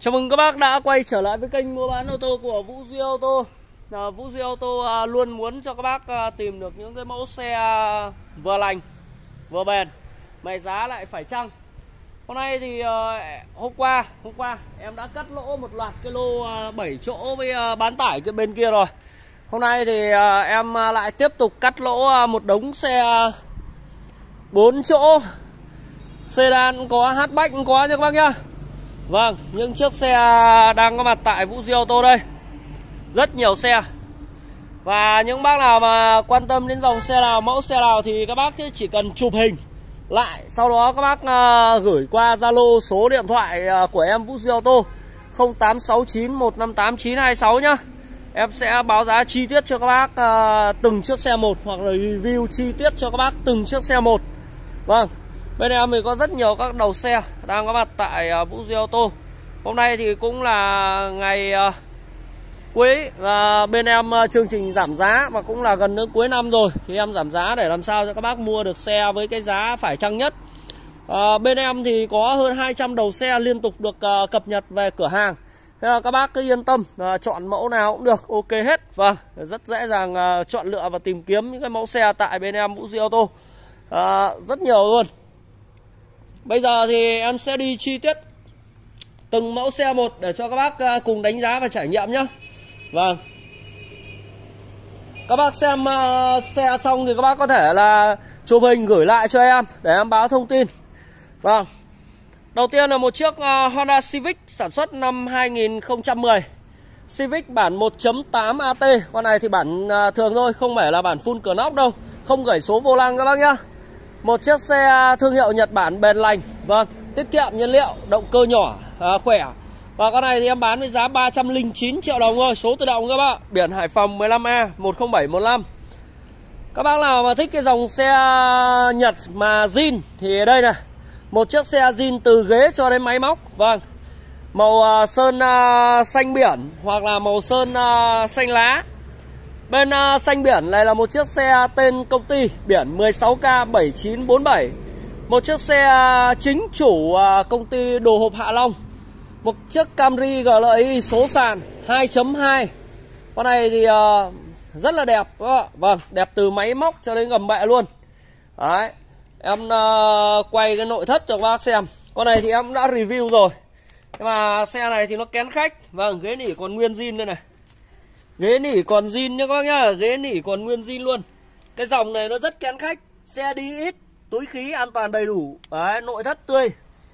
Chào mừng các bác đã quay trở lại với kênh mua bán ô tô của Vũ Duy Ô tô. Vũ Duy Ô tô luôn muốn cho các bác tìm được những cái mẫu xe vừa lành, vừa bền, mà giá lại phải chăng. Hôm nay thì hôm qua em đã cắt lỗ một loạt cái lô 7 chỗ với bán tải cái bên kia rồi. Hôm nay thì em lại tiếp tục cắt lỗ một đống xe 4 chỗ. Sedan cũng có, hatchback cũng có nha các bác nhá. Vâng, những chiếc xe đang có mặt tại Vũ Duy Ô tô đây. Rất nhiều xe. Và những bác nào mà quan tâm đến dòng xe nào, mẫu xe nào thì các bác chỉ cần chụp hình lại, sau đó các bác gửi qua Zalo số điện thoại của em Vũ Duy Ô tô 0869 158 926 nhá. Em sẽ báo giá chi tiết cho các bác từng chiếc xe một, hoặc là review chi tiết cho các bác từng chiếc xe một. Vâng, bên em thì có rất nhiều các đầu xe đang có mặt tại Vũ Duy Ô tô. Hôm nay thì cũng là ngày cuối, và bên em chương trình giảm giá, và cũng là gần đến cuối năm rồi, thì em giảm giá để làm sao cho các bác mua được xe với cái giá phải chăng nhất. Bên em thì có hơn 200 đầu xe liên tục được cập nhật về cửa hàng. Thế là các bác cứ yên tâm, chọn mẫu nào cũng được, ok hết. Vâng, rất dễ dàng chọn lựa và tìm kiếm những cái mẫu xe tại bên em Vũ Duy Ô tô. Rất nhiều luôn. Bây giờ thì em sẽ đi chi tiết từng mẫu xe một để cho các bác cùng đánh giá và trải nghiệm nhé. Vâng, các bác xem xe xong thì các bác có thể là chụp hình gửi lại cho em để em báo thông tin. Vâng, đầu tiên là một chiếc Honda Civic sản xuất năm 2010. Civic bản 1.8 AT. Con này thì bản thường thôi, không phải là bản full cửa nóc đâu, không gửi số vô lăng các bác nhá. Một chiếc xe thương hiệu Nhật Bản bền lành. Vâng, tiết kiệm nhiên liệu, động cơ nhỏ, khỏe. Và con này thì em bán với giá 309 triệu đồng thôi, số tự động các bác. Biển Hải Phòng 15A 10715. Các bác nào mà thích cái dòng xe Nhật mà zin thì đây này, một chiếc xe zin từ ghế cho đến máy móc. Vâng, màu sơn xanh biển hoặc là màu sơn xanh lá. Bên xanh biển này là một chiếc xe tên công ty, biển 16K7947. Một chiếc xe chính chủ công ty đồ hộp Hạ Long. Một chiếc Camry GLI số sàn 2.2. Con này thì rất là đẹp. Vâng, đẹp từ máy móc cho đến gầm bệ luôn. Đấy, em quay cái nội thất cho các bác xem. Con này thì em cũng đã review rồi. Nhưng mà xe này thì nó kén khách. Vâng, ghế nỉ còn nguyên zin đây này. Ghế nỉ còn zin nhá các bác nhá. Ghế nỉ còn nguyên zin luôn. Cái dòng này nó rất kén khách. Xe đi ít, túi khí an toàn đầy đủ. Đấy, nội thất tươi.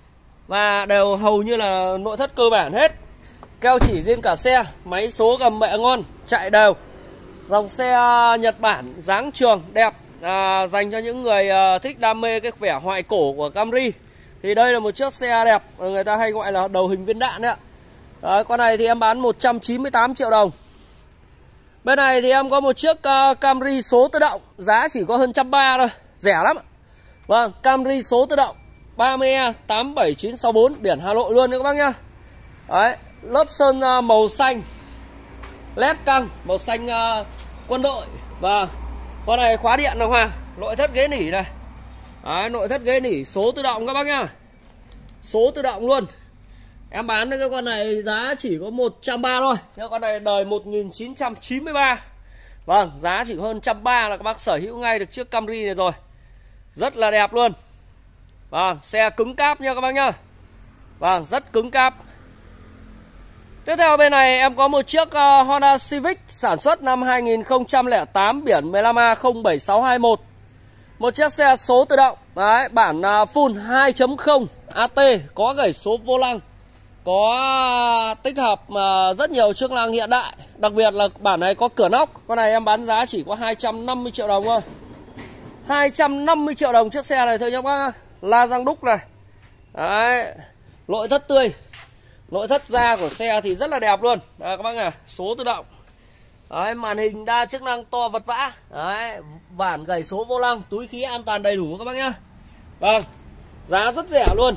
Và đều hầu như là nội thất cơ bản hết. Keo chỉ riêng cả xe. Máy số gầm bệ ngon, chạy đều. Dòng xe Nhật Bản dáng trường đẹp, dành cho những người thích đam mê cái vẻ hoài cổ của Camry. Thì đây là một chiếc xe đẹp, người ta hay gọi là đầu hình viên đạn đấy ạ. Đấy, con này thì em bán 198 triệu đồng. Bên này thì em có một chiếc Camry số tự động, giá chỉ có hơn 130 thôi, rẻ lắm. Vâng, Camry số tự động 30E 87964, biển Hà Nội luôn đấy các bác nhá. Đấy, lớp sơn màu xanh LED căng, màu xanh quân đội. Và con này khóa điện đâu ha. Nội thất ghế nỉ này. Đấy, nội thất ghế nỉ số tự động các bác nhá. Số tự động luôn. Em bán cái con này giá chỉ có 130 thôi. Nhưng con này đời 1993. Vâng, giá chỉ có hơn 130 là các bác sở hữu ngay được chiếc Camry này rồi. Rất là đẹp luôn. Vâng, xe cứng cáp nha các bác nhá. Vâng, rất cứng cáp. Tiếp theo bên này em có một chiếc Honda Civic sản xuất năm 2008, biển 15A07621. Một chiếc xe số tự động. Đấy, bản full 2.0 AT, có gảy số vô lăng, có tích hợp rất nhiều chức năng hiện đại. Đặc biệt là bản này có cửa nóc. Con này em bán giá chỉ có 250 triệu đồng thôi. 250 triệu đồng chiếc xe này thôi nhá bác. La răng đúc này. Đấy, nội thất tươi. Nội thất da của xe thì rất là đẹp luôn. Đây các bác này, số tự động. Đấy, màn hình đa chức năng to vật vã. Đấy, bản gảy số vô lăng, túi khí an toàn đầy đủ các bác nhá. Vâng, giá rất rẻ luôn.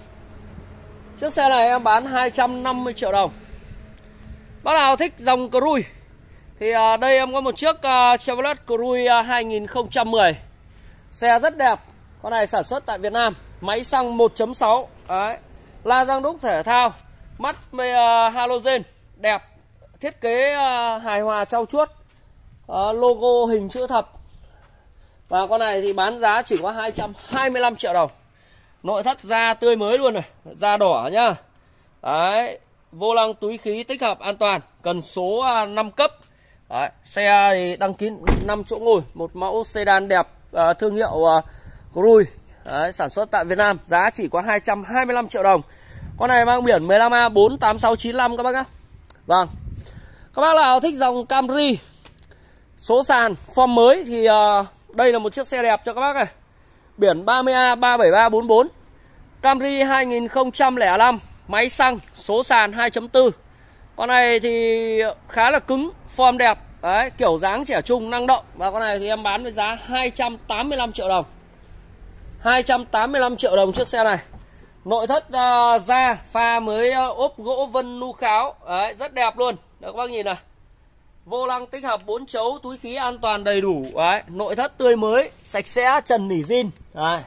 Chiếc xe này em bán 250 triệu đồng. Bác nào thích dòng Cruze thì đây em có một chiếc Chevrolet Cruze 2010. Xe rất đẹp. Con này sản xuất tại Việt Nam, máy xăng 1.6. Đấy, la răng đúc thể thao, Mắt halogen đẹp, thiết kế hài hòa trau chuốt, logo hình chữ thập. Và con này thì bán giá chỉ có 225 triệu đồng. Nội thất da tươi mới luôn này, da đỏ nhá. Đấy, vô lăng túi khí tích hợp an toàn, cần số 5 cấp. Đấy, xe thì đăng ký 5 chỗ ngồi, một mẫu sedan đẹp, thương hiệu Cruise. Đấy, sản xuất tại Việt Nam, giá chỉ có 225 triệu đồng. Con này mang biển 15A48695 các bác nhá. Vâng. Các bác nào thích dòng Camry số sàn form mới thì đây là một chiếc xe đẹp cho các bác này. Biển 30A37344. Camry 2005, máy xăng, số sàn 2.4. Con này thì khá là cứng, form đẹp. Đấy, kiểu dáng trẻ trung, năng động. Và con này thì em bán với giá 285 triệu đồng. 285 triệu đồng chiếc xe này. Nội thất da pha mới ốp gỗ vân nu kháo. Đấy, rất đẹp luôn. Đấy, các bác nhìn này. Vô lăng tích hợp 4 chấu, túi khí an toàn đầy đủ. Đấy, nội thất tươi mới, sạch sẽ, trần nỉ zin. Đấy,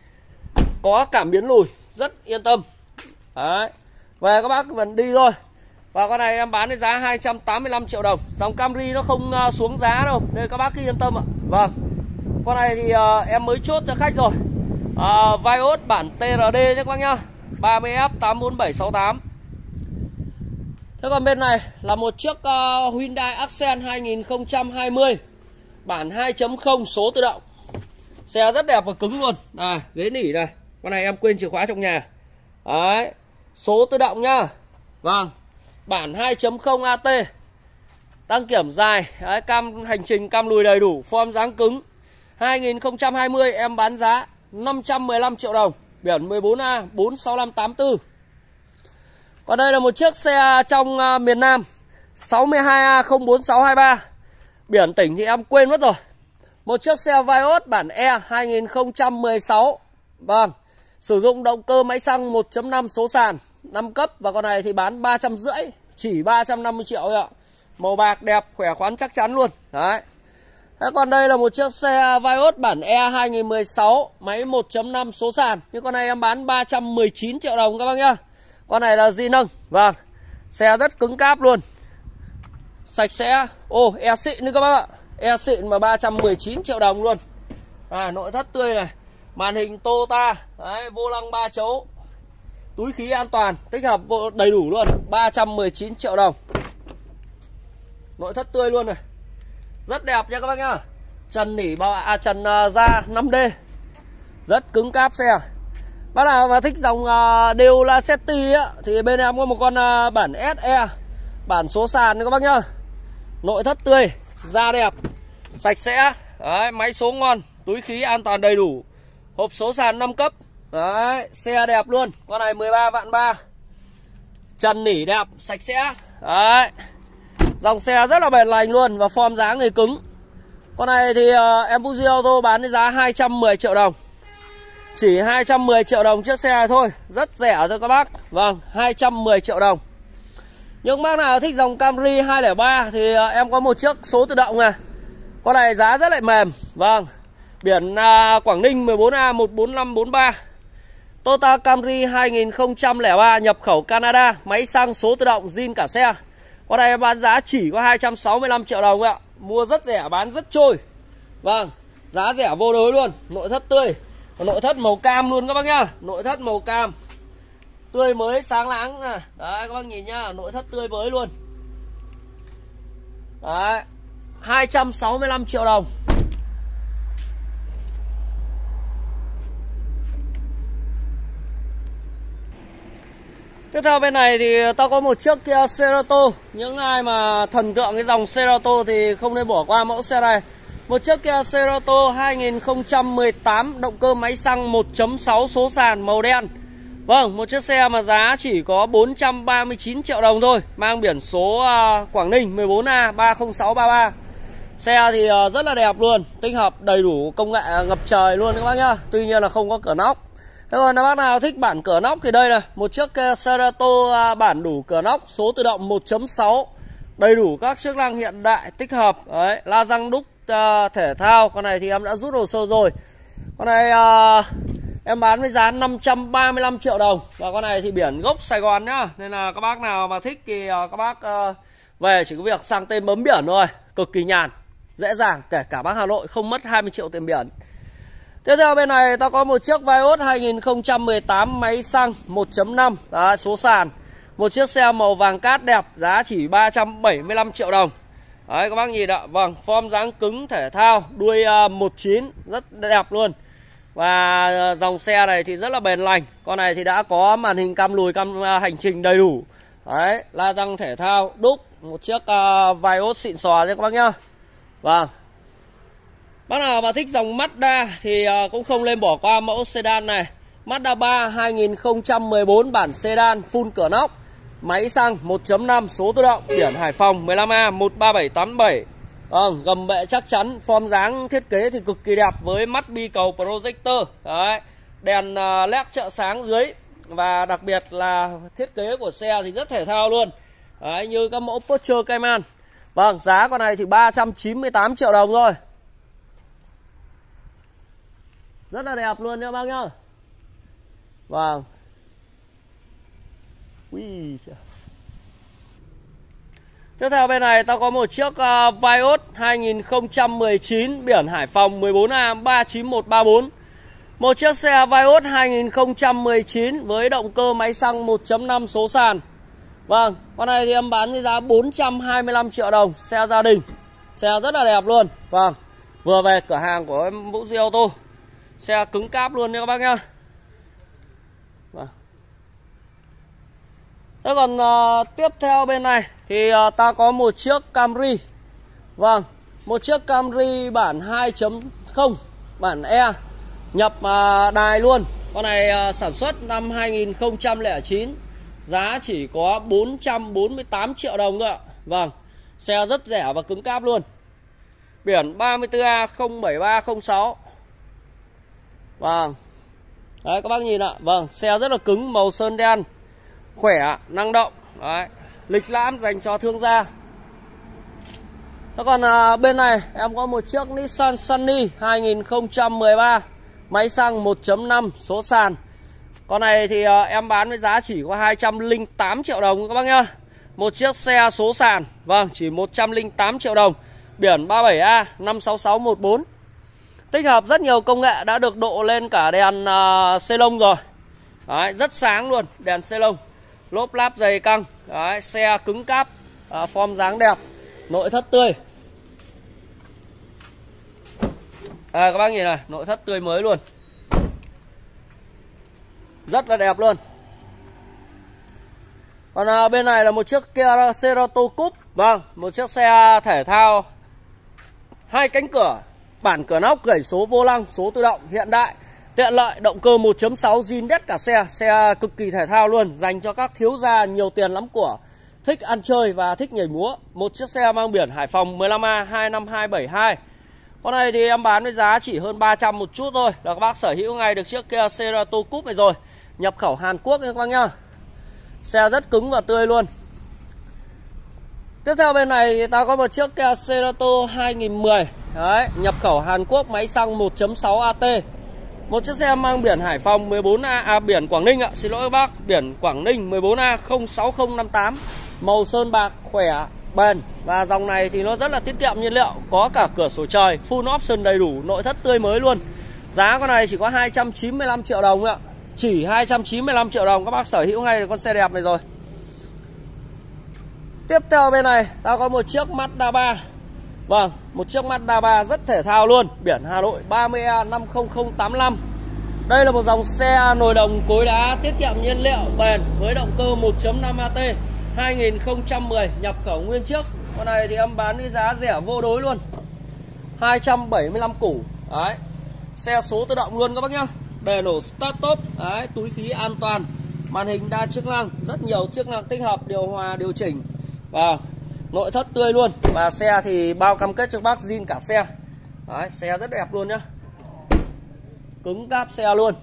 có cảm biến lùi, rất yên tâm. Đấy, về các bác vẫn đi thôi. Và con này em bán với giá 285 triệu đồng. Dòng Camry nó không xuống giá đâu, nên các bác cứ yên tâm ạ. Vâng, con này thì em mới chốt cho khách rồi. Vios bản TRD nhé các bác nhá, 30F84768. Thế còn bên này là một chiếc Hyundai Accent 2020 bản 2.0 số tự động. Xe rất đẹp và cứng luôn. Ghế nỉ này. Con này em quên chìa khóa trong nhà. Đấy, số tự động nhá. Vâng, bản 2.0 AT. Đăng kiểm dài. Đấy, cam hành trình cam lùi đầy đủ, form dáng cứng. 2020 em bán giá 515 triệu đồng. Biển 14A46584. Còn đây là một chiếc xe trong miền Nam, 62A04623. Biển tỉnh thì em quên mất rồi. Một chiếc xe Vios bản E 2016. Vâng, sử dụng động cơ máy xăng 1.5 số sàn, 5 cấp. Và con này thì bán 350, chỉ 350 triệu thôi ạ. Màu bạc đẹp, khỏe khoắn chắc chắn luôn. Đấy. Thế còn đây là một chiếc xe Vios bản E 2016, máy 1.5 số sàn. Nhưng con này em bán 319 triệu đồng các bác nhá. Con này là di nâng. Vâng, xe rất cứng cáp luôn, sạch sẽ. E xịn nữa các bác ạ. E xịn mà 319 triệu đồng luôn. Nội thất tươi này, màn hình Toyota. Đấy, vô lăng 3 chấu, túi khí an toàn, tích hợp đầy đủ luôn. 319 triệu đồng. Nội thất tươi luôn này, rất đẹp nha các bác nhá. Trần nỉ trần da 5D, rất cứng cáp xe. Bác nào mà thích dòng đều là Setti á, thì bên em có một con bản SE, bản số sàn các bác nhá. Nội thất tươi, da đẹp, sạch sẽ. Đấy, máy số ngon, túi khí an toàn đầy đủ, hộp số sàn 5 cấp. Đấy, xe đẹp luôn. Con này 13 vạn 3. Trần nỉ đẹp, sạch sẽ. Đấy, dòng xe rất là bền lành luôn. Và form dáng thì cứng. Con này thì em Fuji Auto bán với giá 210 triệu đồng. Chỉ 210 triệu đồng chiếc xe này thôi, rất rẻ thôi các bác. Vâng, 210 triệu đồng. Nhưng bác nào thích dòng Camry 203 thì em có một chiếc số tự động này. Con này giá rất lại mềm. Vâng, biển Quảng Ninh 14A14543. Toyota Camry 2003, nhập khẩu Canada, máy xăng số tự động, zin cả xe. Con này em bán giá chỉ có 265 triệu đồng ạ. Mua rất rẻ, bán rất trôi. Vâng, giá rẻ vô đối luôn. Nội thất tươi, nội thất màu cam luôn các bác nhá. Nội thất màu cam, tươi mới sáng láng. Đấy các bác nhìn nhá, nội thất tươi mới luôn. Đấy, 265 triệu đồng. Tiếp theo bên này thì tao có một chiếc Kia Cerato. Những ai mà thần tượng cái dòng Cerato thì không nên bỏ qua mẫu xe này. Một chiếc Kia Cerato 2018, động cơ máy xăng 1.6 số sàn, màu đen. Vâng, một chiếc xe mà giá chỉ có 439 triệu đồng thôi. Mang biển số Quảng Ninh 14A30633. Xe thì rất là đẹp luôn, tích hợp đầy đủ công nghệ ngập trời luôn các bác nhá. Tuy nhiên là không có cửa nóc. Thế còn bác nào thích bản cửa nóc thì đây là một chiếc Cerato bản đủ cửa nóc, số tự động 1.6, đầy đủ các chức năng hiện đại, tích hợp. Đấy, la răng đúc thể thao. Con này thì em đã rút hồ sơ rồi. Con này em bán với giá 535 triệu đồng. Và con này thì biển gốc Sài Gòn nhá. Nên là các bác nào mà thích thì các bác về chỉ có việc sang tên bấm biển thôi. Cực kỳ nhàn, dễ dàng, kể cả bác Hà Nội không mất 20 triệu tiền biển. Tiếp theo bên này ta có một chiếc Vios 2018 máy xăng 1.5 đấy, số sàn. Một chiếc xe màu vàng cát đẹp, giá chỉ 375 triệu đồng. Đấy các bác nhìn ạ, vâng, form dáng cứng thể thao, đuôi 19 rất đẹp luôn. Và dòng xe này thì rất là bền lành. Con này thì đã có màn hình cam lùi, cam hành trình đầy đủ. Đấy, la răng thể thao, đúc, một chiếc Vios xịn sò đấy các bác nhá. Vâng. Bác nào mà thích dòng Mazda thì cũng không nên bỏ qua mẫu sedan này. Mazda 3 2014 bản sedan full cửa nóc, máy xăng 1.5 số tự động, biển Hải Phòng 15A 13787. Gầm bệ chắc chắn, form dáng thiết kế thì cực kỳ đẹp với mắt bi cầu projector. Đấy, đèn led trợ sáng dưới. Và đặc biệt là thiết kế của xe thì rất thể thao luôn. Đấy, như các mẫu Porsche Cayman. Vâng, giá con này thì 398 triệu đồng thôi. Rất là đẹp luôn nha bác nhá. Vâng. Tiếp theo bên này tao có một chiếc Vios 2019 biển Hải Phòng 14A 39134. Một chiếc xe Vios 2019 với động cơ máy xăng 1.5 số sàn. Vâng, con này thì em bán với giá 425 triệu đồng, xe gia đình. Xe rất là đẹp luôn. Vâng, vừa về cửa hàng của em Vũ Duy Ô tô. Xe cứng cáp luôn nha các bác nhá. Vâng. Thế còn tiếp theo bên này thì ta có một chiếc Camry. Vâng, một chiếc Camry bản 2.0 bản E, nhập đài luôn. Con này sản xuất năm 2009, giá chỉ có 448 triệu đồng thôi ạ. Vâng, xe rất rẻ và cứng cáp luôn. Biển 34A 07306. Vâng. Đấy các bác nhìn ạ. Vâng, xe rất là cứng, màu sơn đen, khỏe, năng động. Đấy, lịch lãm dành cho thương gia. Thế còn bên này em có một chiếc Nissan Sunny 2013 máy xăng 1.5 số sàn. Con này thì em bán với giá chỉ có 208 triệu đồng các bác nhá. Một chiếc xe số sàn. Vâng, chỉ 108 triệu đồng. Biển 37A 56614. Tích hợp rất nhiều công nghệ, đã được độ lên cả đèn xê lông rồi. Đấy, rất sáng luôn, đèn xê lông. Lốp láp dày căng. Đấy, xe cứng cáp, form dáng đẹp, nội thất tươi. Các bác nhìn này, nội thất tươi mới luôn. Rất là đẹp luôn. Còn bên này là một chiếc Kia Cerato Coupe. Vâng, một chiếc xe thể thao 2 cánh cửa, bản cửa nóc, gẩy số vô lăng, số tự động, hiện đại, tiện lợi, động cơ 1.6 zin đét cả xe. Xe cực kỳ thể thao luôn, dành cho các thiếu gia nhiều tiền lắm của, thích ăn chơi và thích nhảy múa. Một chiếc xe mang biển Hải Phòng 15A 25272. Con này thì em bán với giá chỉ hơn 300 một chút thôi là các bác sở hữu ngay được chiếc Kia Cerato Coupe này rồi. Nhập khẩu Hàn Quốc nha các bác nhá. Xe rất cứng và tươi luôn. Tiếp theo bên này thì ta có một chiếc Kia Cerato 2010. Đấy, nhập khẩu Hàn Quốc, máy xăng 1.6 AT. Một chiếc xe mang biển Hải Phòng 14A, biển Quảng Ninh ạ, xin lỗi các bác, biển Quảng Ninh 14A 06058. Màu sơn bạc, khỏe, bền. Và dòng này thì nó rất là tiết kiệm nhiên liệu, có cả cửa sổ trời, full option đầy đủ, nội thất tươi mới luôn. Giá con này chỉ có 295 triệu đồng ạ. Chỉ 295 triệu đồng các bác sở hữu ngay được con xe đẹp này rồi. Tiếp theo bên này ta có một chiếc Mazda 3. Vâng, một chiếc Mazda 3 rất thể thao luôn, biển Hà Nội 30A 50085. Đây là một dòng xe nồi đồng cối đá, tiết kiệm nhiên liệu, bền, với động cơ 1.5 AT 2010, nhập khẩu nguyên chiếc. Con này thì em bán với giá rẻ vô đối luôn, 275 củ. Đấy, xe số tự động luôn các bác nhá. Đề nổ start top. Đấy, túi khí an toàn, màn hình đa chức năng, rất nhiều chức năng tích hợp, điều hòa, điều chỉnh. Và nội thất tươi luôn. Và xe thì bao cam kết cho bác zin cả xe. Đấy, xe rất đẹp luôn nhá, cứng cáp xe luôn.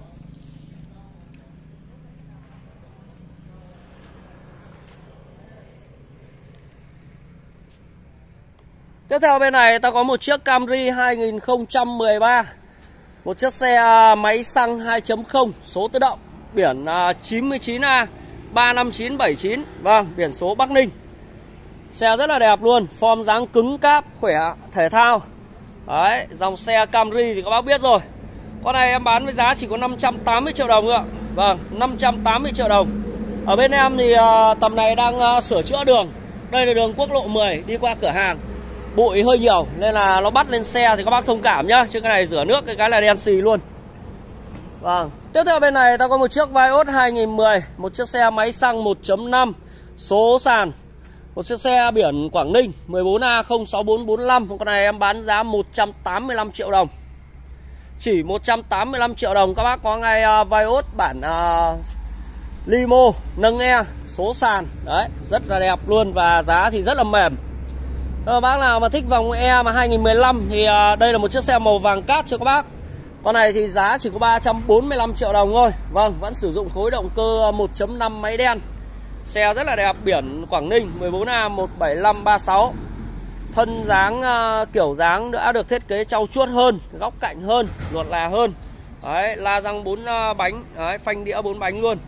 Tiếp theo bên này ta có một chiếc Camry 2013. Một chiếc xe máy xăng 2.0 số tự động, biển 99A 35979. Vâng, biển số Bắc Ninh. Xe rất là đẹp luôn, form dáng cứng cáp, khỏe, thể thao. Đấy, dòng xe Camry thì các bác biết rồi. Con này em bán với giá chỉ có 580 triệu đồng ạ. Vâng, 580 triệu đồng. Ở bên em thì tầm này đang sửa chữa đường. Đây là đường quốc lộ 10 đi qua cửa hàng. Bụi hơi nhiều nên là nó bắt lên xe thì các bác thông cảm nhá. Chứ cái này rửa nước cái là đen xì luôn. Vâng, tiếp theo bên này ta có một chiếc Vios 2010, một chiếc xe máy xăng 1.5 số sàn. Một chiếc xe biển Quảng Ninh 14A06445. Con này em bán giá 185 triệu đồng. Chỉ 185 triệu đồng các bác có ngay Vios bản Limo nâng e số sàn. Đấy, rất là đẹp luôn và giá thì rất là mềm. Các bác nào mà thích dòng E mà 2015 thì đây là một chiếc xe màu vàng cát cho các bác. Con này thì giá chỉ có 345 triệu đồng thôi. Vâng, vẫn sử dụng khối động cơ 1.5 máy đen. Xe rất là đẹp, biển Quảng Ninh 14A17536. Thân dáng kiểu dáng đã được thiết kế trau chuốt hơn, góc cạnh hơn, luột là hơn. Đấy, la răng 4 bánh, đấy, phanh đĩa 4 bánh luôn.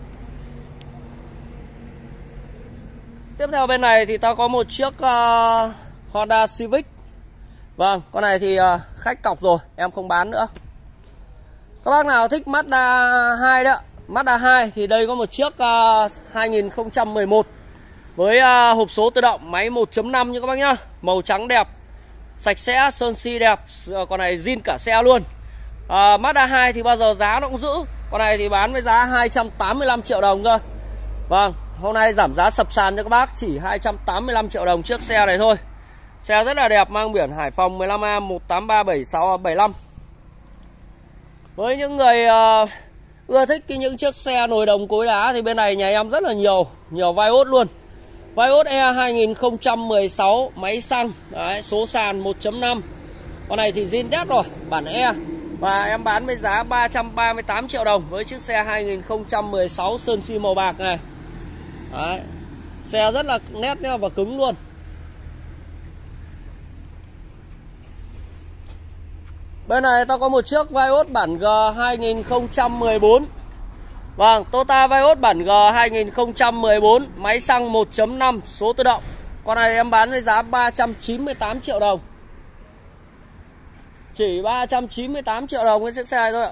Tiếp theo bên này thì ta có một chiếc Honda Civic. Vâng, con này thì khách cọc rồi, em không bán nữa. Các bác nào thích Mazda 2 đó, Mazda 2 thì đây có một chiếc 2011 với hộp số tự động, máy 1.5 như các bác nhá. Màu trắng đẹp, sạch sẽ, sơn xi đẹp. Con này zin cả xe luôn. Mazda 2 thì bao giờ giá nó cũng giữ. Con này thì bán với giá 285 triệu đồng cơ. Vâng, hôm nay giảm giá sập sàn cho các bác, chỉ 285 triệu đồng chiếc xe này thôi. Xe rất là đẹp, mang biển Hải Phòng 15A1837675. Với những người ưa thích những chiếc xe nồi đồng cối đá thì bên này nhà em rất là nhiều Vios luôn. Vios E 2016 máy xăng, đấy, số sàn 1.5. Con này thì zin đét rồi, bản E. Và em bán với giá 338 triệu đồng với chiếc xe 2016 sơn xi màu bạc này. Đấy, xe rất là nét và cứng luôn. Bên này ta có một chiếc Vios bản G 2014. Vâng, Toyota Vios bản G 2014 máy xăng 1.5 số tự động. Con này em bán với giá 398 triệu đồng. Chỉ 398 triệu đồng cái chiếc xe này thôi ạ.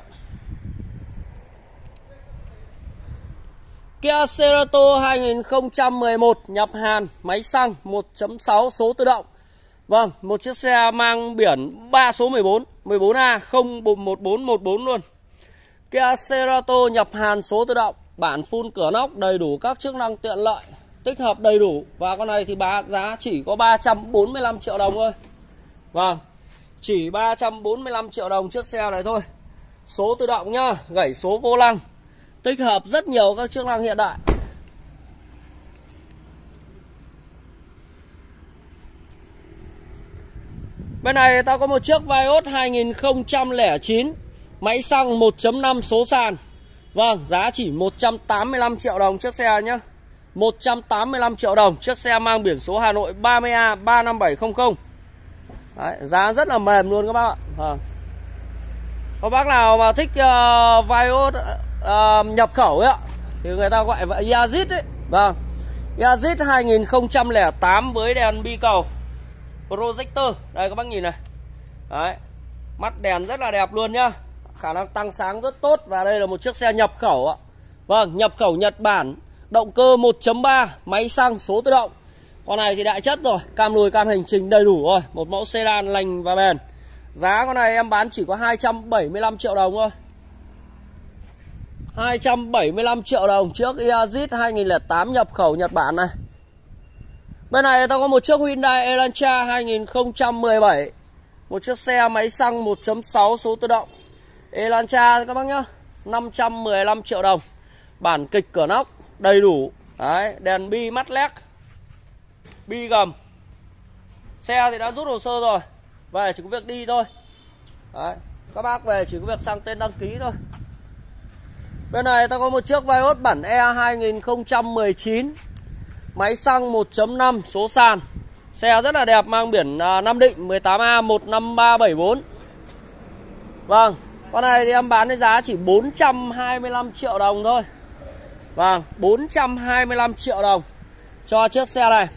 Kia Cerato 2011 nhập Hàn máy xăng 1.6 số tự động. Vâng, một chiếc xe mang biển 3 số 14, 14A01414 luôn. Kia Cerato nhập Hàn số tự động, bản full cửa nóc, đầy đủ các chức năng tiện lợi, tích hợp đầy đủ. Và con này thì giá chỉ có 345 triệu đồng thôi. Vâng, chỉ 345 triệu đồng chiếc xe này thôi. Số tự động nhá, gảy số vô lăng, tích hợp rất nhiều các chức năng hiện đại. Bên này ta có một chiếc Vios 2009 máy xăng 1.5 số sàn. Vâng, giá chỉ 185 triệu đồng chiếc xe nhé. 185 triệu đồng chiếc xe mang biển số Hà Nội 30A35700. Đấy, giá rất là mềm luôn các bác ạ. Vâng. Các bác nào mà thích Vios nhập khẩu ấy ạ thì người ta gọi là Yazid ấy. Vâng, Yazid 2008 với đèn bi cầu projector. Đây các bác nhìn này. Đấy, mắt đèn rất là đẹp luôn nhá. Khả năng tăng sáng rất tốt. Và đây là một chiếc xe nhập khẩu ạ. Vâng, nhập khẩu Nhật Bản, động cơ 1.3 máy xăng số tự động. Con này thì đại chất rồi, cam lùi cam hành trình đầy đủ rồi. Một mẫu sedan lành và bền. Giá con này em bán chỉ có 275 triệu đồng thôi. 275 triệu đồng chiếc Yazid 2008 nhập khẩu Nhật Bản này. Bên này ta có một chiếc Hyundai Elantra 2017. Một chiếc xe máy xăng 1.6 số tự động. Elantra các bác nhá, 515 triệu đồng. Bản kịch cửa nóc đầy đủ. Đấy, đèn bi mắt led, bi gầm. Xe thì đã rút hồ sơ rồi, về chỉ có việc đi thôi. Đấy, các bác về chỉ có việc sang tên đăng ký thôi. Bên này ta có một chiếc Vios bản E 2019 máy xăng 1.5 số sàn. Xe rất là đẹp, mang biển Nam Định 18A15374. Vâng, Con này thì em bán với giá chỉ 425 triệu đồng thôi. Vâng, 425 triệu đồng cho chiếc xe này.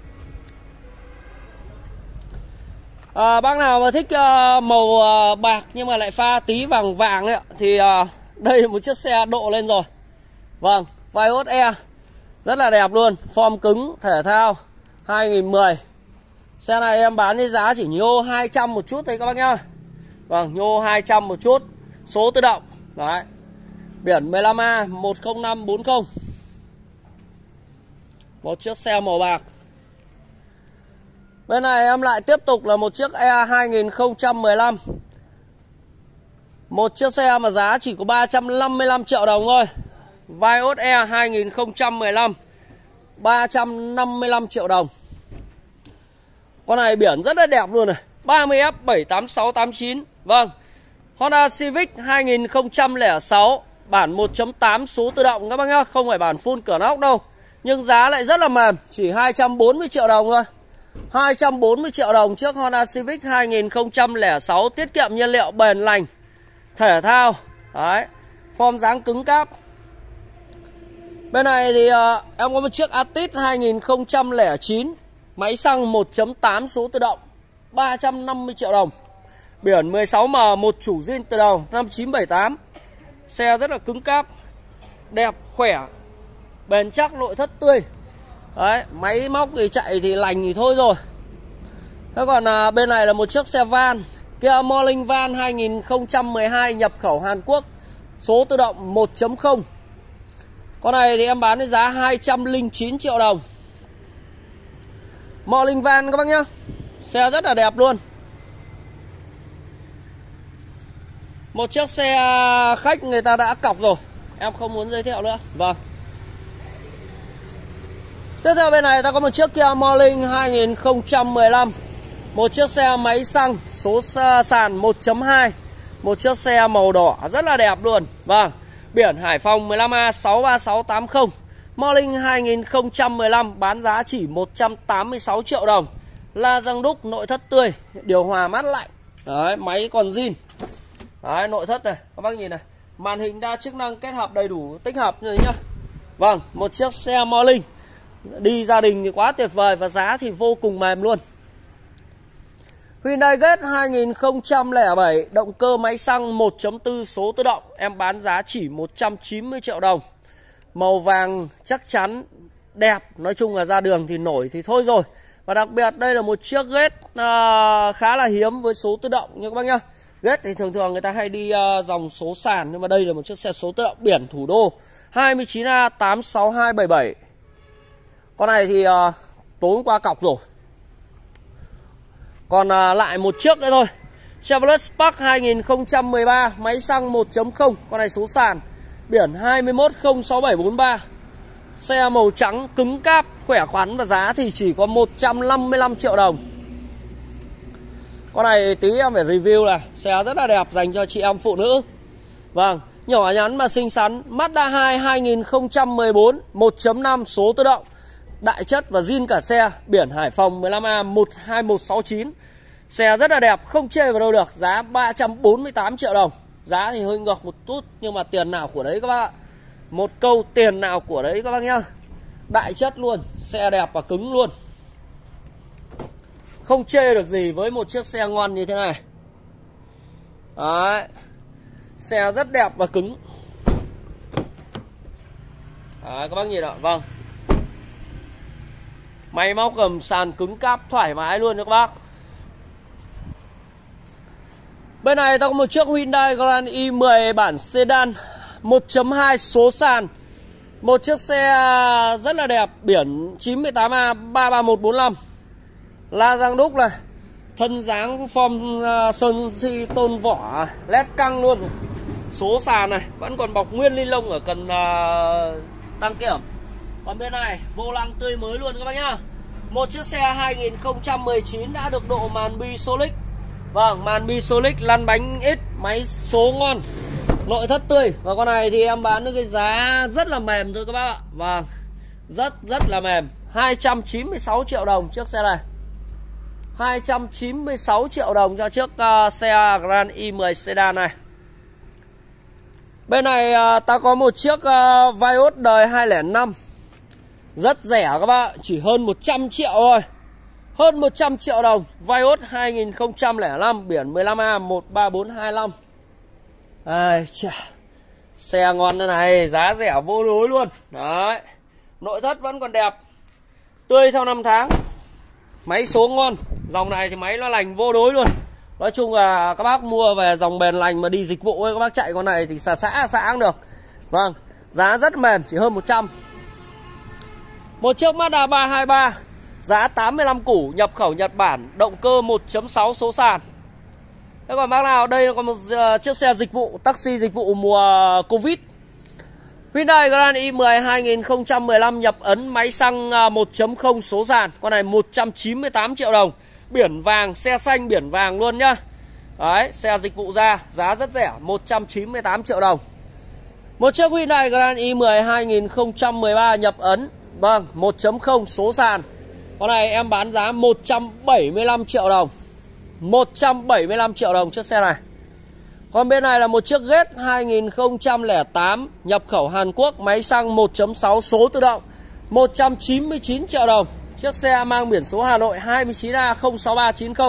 Bác nào mà thích màu bạc nhưng mà lại pha tí vàng vàng ấy, thì đây là một chiếc xe độ lên rồi. Vâng, Vios E rất là đẹp luôn, form cứng, thể thao 2010. Xe này em bán với giá chỉ nhô 200 một chút thôi các bác nhá. Vâng, nhô 200 một chút, số tự động. Đấy. Biển 15A 10540. Một chiếc xe màu bạc. Bên này em lại tiếp tục là một chiếc E 2015. Một chiếc xe mà giá chỉ có 355 triệu đồng thôi. Vios E 2015 355 triệu đồng. Con này biển rất là đẹp luôn này, 30F78689. Vâng, Honda Civic 2006, bản 1.8 số tự động các bác nhá, không phải bản full cửa nóc đâu. Nhưng giá lại rất là mềm, chỉ 240 triệu đồng thôi. 240 triệu đồng trước Honda Civic 2006, tiết kiệm nhiên liệu, bền lành, thể thao. Đấy, form dáng cứng cáp. Bên này thì em có một chiếc Altis 2009, máy xăng 1.8 số tự động, 350 triệu đồng. Biển 16M, một chủ zin từ đầu, năm 978. Xe rất là cứng cáp, đẹp, khỏe, bền chắc, nội thất tươi. Đấy, máy móc thì chạy thì lành thì thôi rồi. Thế còn bên này là một chiếc xe van Kia Morning Van 2012, nhập khẩu Hàn Quốc, số tự động 1.0. Con này thì em bán với giá 209 triệu đồng. Morning Van các bác nhá. Xe rất là đẹp luôn. Một chiếc xe khách người ta đã cọc rồi, em không muốn giới thiệu nữa. Vâng. Tiếp theo bên này ta có một chiếc Kia Morning 2015. Một chiếc xe máy xăng, số sàn 1.2. Một chiếc xe màu đỏ rất là đẹp luôn. Vâng, biển Hải Phòng 15A 63680. Morning 2015, bán giá chỉ 186 triệu đồng. La răng đúc, nội thất tươi, điều hòa mát lạnh. Đấy, máy còn zin. Đấy, nội thất này, các bác nhìn này. Màn hình đa chức năng kết hợp đầy đủ tích hợp như thế nhá. Vâng, một chiếc xe Morning đi gia đình thì quá tuyệt vời, và giá thì vô cùng mềm luôn. Hyundai Getz 2007, động cơ máy xăng 1.4 số tự động, em bán giá chỉ 190 triệu đồng. Màu vàng chắc chắn, đẹp, nói chung là ra đường thì nổi thì thôi rồi. Và đặc biệt đây là một chiếc Getz khá là hiếm với số tự động nha các bác nhá. Getz thì thường thường người ta hay đi dòng số sàn, nhưng mà đây là một chiếc xe số tự động, biển thủ đô 29A 86277. Con này thì tối hôm qua cọc rồi. Còn lại một chiếc nữa thôi, Chevrolet Spark 2013, máy xăng 1.0. Con này số sàn, biển 2106743. Xe màu trắng cứng cáp, khỏe khoắn, và giá thì chỉ có 155 triệu đồng. Con này tí em phải review này, xe rất là đẹp dành cho chị em phụ nữ. Vâng, nhỏ nhắn mà xinh xắn. Mazda 2 2014, 1.5 số tự động, đại chất và zin cả xe, biển Hải Phòng 15A 12169. Xe rất là đẹp, không chê vào đâu được. Giá 348 triệu đồng. Giá thì hơi ngược một chút, nhưng mà tiền nào của đấy các bác ạ. Một câu tiền nào của đấy các bác nhá. Đại chất luôn, xe đẹp và cứng luôn. Không chê được gì với một chiếc xe ngon như thế này. Đấy, xe rất đẹp và cứng. Đấy, các bác nhìn ạ. Vâng, máy móc gầm sàn cứng cáp thoải mái luôn cho các bác. Bên này ta có một chiếc Hyundai Grand i10 bản sedan 1.2 số sàn. Một chiếc xe rất là đẹp, biển 98A 33145. La răng đúc này, thân dáng form sơn si tôn vỏ led căng luôn. Số sàn này vẫn còn bọc nguyên ni lông ở cần đăng kiểm. Còn bên này vô lăng tươi mới luôn các bác nhá. Một chiếc xe 2019 đã được độ màn bi Solic. Vâng, màn bi Solic, lăn bánh ít, máy số ngon, nội thất tươi. Và con này thì em bán với cái giá rất là mềm thôi các bác ạ. Vâng, rất là mềm, 296 triệu đồng chiếc xe này. 296 triệu đồng cho chiếc xe Grand i10 sedan này. Bên này ta có một chiếc Vios đời 205. Rất rẻ các bạn, chỉ hơn 100 triệu thôi. Hơn 100 triệu đồng. Vios 2005, biển 15A13425. Ai chà, xe ngon thế này, giá rẻ vô đối luôn. Đấy, nội thất vẫn còn đẹp, tươi theo năm tháng. Máy số ngon. Dòng này thì máy nó lành vô đối luôn. Nói chung là các bác mua về dòng bền lành mà đi dịch vụ ấy, các bác chạy con này thì xã cũng được. Vâng, giá rất mềm, chỉ hơn 100. Một chiếc Mazda 323, giá 85 củ, nhập khẩu Nhật Bản, động cơ 1.6 số sàn. Thế còn bác nào, đây còn một chiếc xe dịch vụ, taxi dịch vụ mùa Covid. Hyundai Grand i10 2015, nhập ấn, máy xăng 1.0 số sàn. Con này 198 triệu đồng. Biển vàng, xe xanh biển vàng luôn nhá. Đấy, xe dịch vụ ra, giá rất rẻ, 198 triệu đồng. Một chiếc Hyundai Grand i10 2013, nhập ấn, vâng, 1.0 số sàn. Con này em bán giá 175 triệu đồng. 175 triệu đồng chiếc xe này. Còn bên này là một chiếc Ghét 2008, nhập khẩu Hàn Quốc, máy xăng 1.6 số tự động, 199 triệu đồng. Chiếc xe mang biển số Hà Nội 29A06390.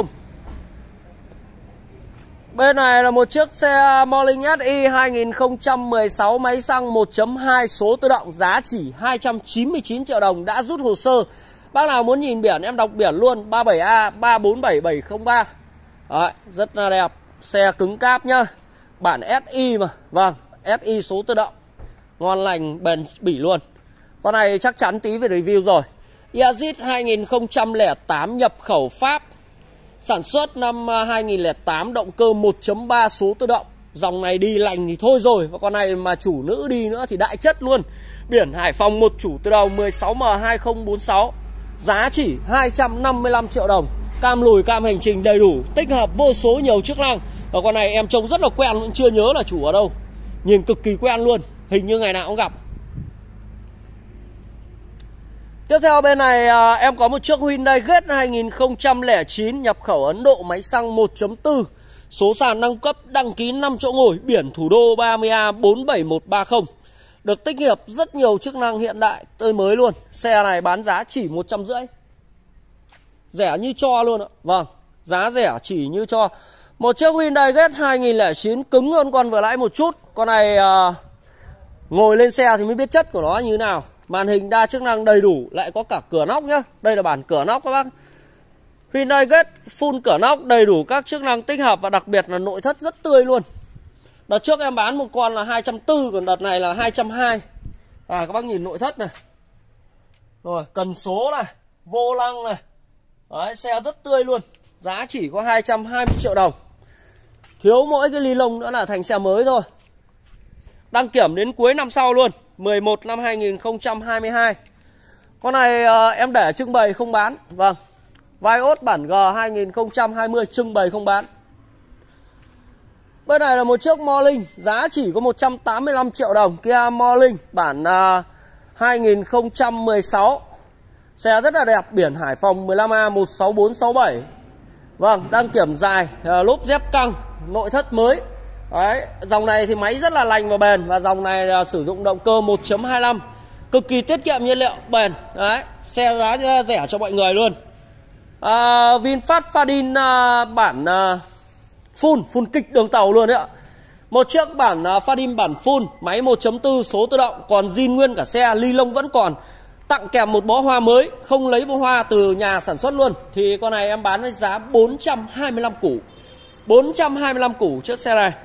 Bên này là một chiếc xe Morning SI 2016, máy xăng 1.2 số tự động, giá chỉ 299 triệu đồng, đã rút hồ sơ. Bác nào muốn nhìn biển em đọc biển luôn, 37A347703. Đấy, rất là đẹp. Xe cứng cáp nhá. Bản SI mà. Vâng, SI số tự động, ngon lành bền bỉ luôn. Con này chắc chắn tí về review rồi. Yazid 2008, nhập khẩu Pháp, sản xuất năm 2008, động cơ 1.3 số tự động. Dòng này đi lành thì thôi rồi. Và con này mà chủ nữ đi nữa thì đại chất luôn. Biển Hải Phòng, một chủ từ đầu, 16M2046, giá chỉ 255 triệu đồng. Cam lùi, cam hành trình đầy đủ, tích hợp vô số nhiều chức năng. Và con này em trông rất là quen, vẫn chưa nhớ là chủ ở đâu. Nhìn cực kỳ quen luôn, hình như ngày nào cũng gặp. Tiếp theo bên này em có một chiếc Hyundai Ghét 2009, nhập khẩu Ấn Độ, máy xăng 1.4, số sàn nâng cấp, đăng ký 5 chỗ ngồi, biển Thủ Đô 30A47130. Được tích hợp rất nhiều chức năng hiện đại, tươi mới luôn. Xe này bán giá chỉ 150. Rẻ như cho luôn ạ. Vâng, giá rẻ chỉ như cho. Một chiếc Hyundai Ghét 2009, cứng hơn con vừa nãy một chút. Con này ngồi lên xe thì mới biết chất của nó như thế nào. Màn hình đa chức năng đầy đủ, lại có cả cửa nóc nhá. Đây là bản cửa nóc các bác. Hyundai Ghét full cửa nóc, đầy đủ các chức năng tích hợp, và đặc biệt là nội thất rất tươi luôn. Đợt trước em bán một con là 240, còn đợt này là 220. Các bác nhìn nội thất này. Rồi, cần số này, vô lăng này. Đấy, xe rất tươi luôn. Giá chỉ có 220 triệu đồng. Thiếu mỗi cái ly lông nữa là thành xe mới thôi. Đăng kiểm đến cuối năm sau luôn, 11 năm 2022. Con này em để trưng bày không bán. Vâng, Vios bản G 2020 trưng bày không bán. Bên này là một chiếc Morning, giá chỉ có 185 triệu đồng. Kia Morning bản 2016. Xe rất là đẹp, biển Hải Phòng 15A16467. Vâng, đăng kiểm dài, lốp dép căng, nội thất mới. Đấy, dòng này thì máy rất là lành và bền. Và dòng này là sử dụng động cơ 1.25, cực kỳ tiết kiệm nhiên liệu, bền. Đấy, xe giá rẻ cho mọi người luôn. VinFast Fadin bản full kịch đường tàu luôn đấy ạ. Một chiếc bản Fadin bản full, máy 1.4 số tự động, còn zin nguyên cả xe, ly lông vẫn còn. Tặng kèm một bó hoa mới, không lấy bó hoa từ nhà sản xuất luôn. Thì con này em bán với giá 425 củ. 425 củ chiếc xe này.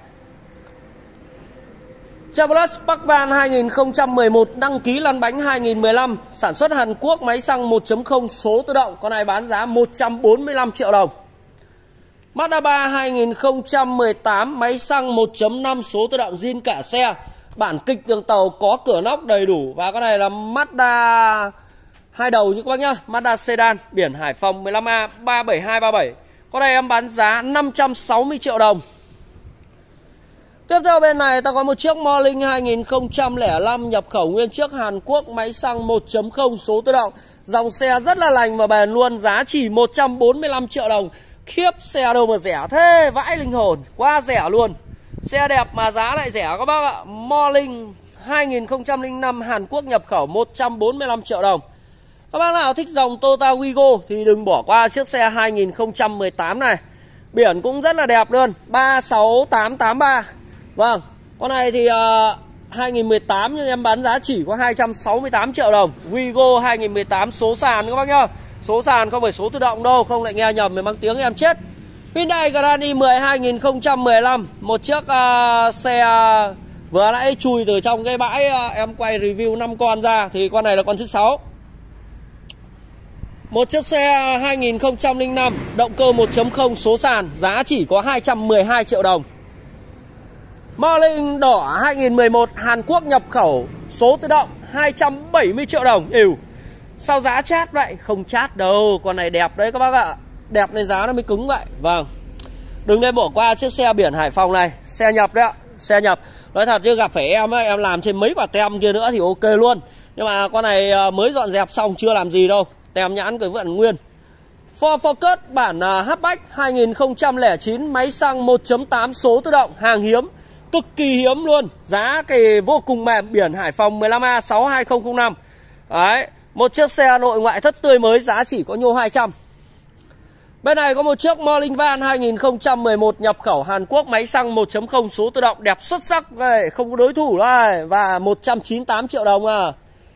Chevrolet Spark Van 2011, đăng ký lăn bánh 2015, sản xuất Hàn Quốc, máy xăng 1.0 số tự động. Con này bán giá 145 triệu đồng. Mazda 3 2018, máy xăng 1.5 số tự động, zin cả xe, bản kịch đường tàu, có cửa nóc đầy đủ. Và con này là Mazda hai đầu như các bác nhá, Mazda sedan, biển Hải Phòng 15A37237. Con này em bán giá 560 triệu đồng. Tiếp theo bên này ta có một chiếc Morning 2005, nhập khẩu nguyên chiếc Hàn Quốc, máy xăng 1.0 số tự động. Dòng xe rất là lành và bền luôn, giá chỉ 145 triệu đồng. Khiếp, xe đâu mà rẻ thế, vãi linh hồn, quá rẻ luôn. Xe đẹp mà giá lại rẻ các bác ạ. Morning 2005 Hàn Quốc nhập khẩu 145 triệu đồng. Các bác nào thích dòng Toyota Wigo thì đừng bỏ qua chiếc xe 2018 này. Biển cũng rất là đẹp luôn, 36883. Vâng, con này thì 2018 nhưng em bán giá chỉ có 268 triệu đồng. Wigo 2018 số sàn các bác nhá. Số sàn không phải số tự động đâu, không lại nghe nhầm mang tiếng em chết. Hyundai Grand 10 2015, một chiếc xe vừa nãy chui từ trong cái bãi em quay review 5 con ra thì con này là con thứ 6. Một chiếc xe 2005 động cơ 1.0 số sàn, giá chỉ có 212 triệu đồng. Marlin đỏ 2011 Hàn Quốc nhập khẩu số tự động 270 triệu đồng. Sao giá chát vậy? Không chát đâu, con này đẹp đấy các bác ạ. Đẹp nên giá nó mới cứng vậy. Vâng, đừng nên bỏ qua chiếc xe biển Hải Phòng này. Xe nhập đấy ạ, xe nhập. Nói thật chứ gặp phải em ấy, em làm trên mấy quả tem kia nữa thì ok luôn. Nhưng mà con này mới dọn dẹp xong chưa làm gì đâu. Tem nhãn cái vẫn nguyên. Ford Focus bản hatchback 2009, máy xăng 1.8 số tự động, hàng hiếm, cực kỳ hiếm luôn. Giá thì vô cùng mềm, biển Hải Phòng 15A 62005. Đấy, một chiếc xe nội ngoại thất tươi mới, giá chỉ có nhô 200. Bên này có một chiếc Morning Van 2011 nhập khẩu Hàn Quốc, máy xăng 1.0 số tự động, đẹp xuất sắc đây, không có đối thủ đây. Và 198 triệu đồng à.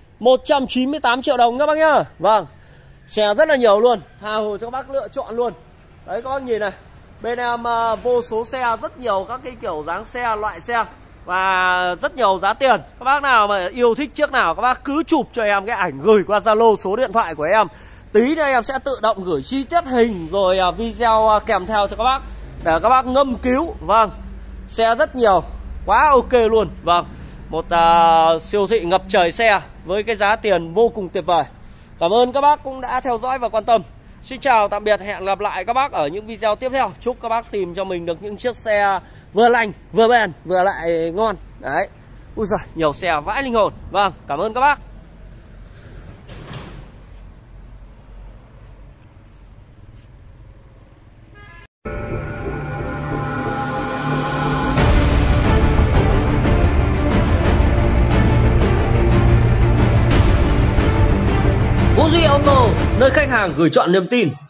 198 triệu đồng các bác nhá. Vâng, xe rất là nhiều luôn, tha hồ cho các bác lựa chọn luôn. Đấy các bác nhìn này, bên em vô số xe, rất nhiều các cái kiểu dáng xe, loại xe và rất nhiều giá tiền. Các bác nào mà yêu thích chiếc nào các bác cứ chụp cho em cái ảnh, gửi qua Zalo số điện thoại của em. Tí nữa em sẽ tự động gửi chi tiết hình rồi video kèm theo cho các bác để các bác ngâm cứu. Vâng, xe rất nhiều, quá ok luôn. Vâng, một siêu thị ngập trời xe với cái giá tiền vô cùng tuyệt vời. Cảm ơn các bác cũng đã theo dõi và quan tâm. Xin chào tạm biệt, hẹn gặp lại các bác ở những video tiếp theo. Chúc các bác tìm cho mình được những chiếc xe vừa lành, vừa bền, vừa lại ngon. Đấy, ui giời, nhiều xe vãi linh hồn. Vâng, cảm ơn các bác. Vũ Duy Auto, nơi khách hàng gửi chọn niềm tin.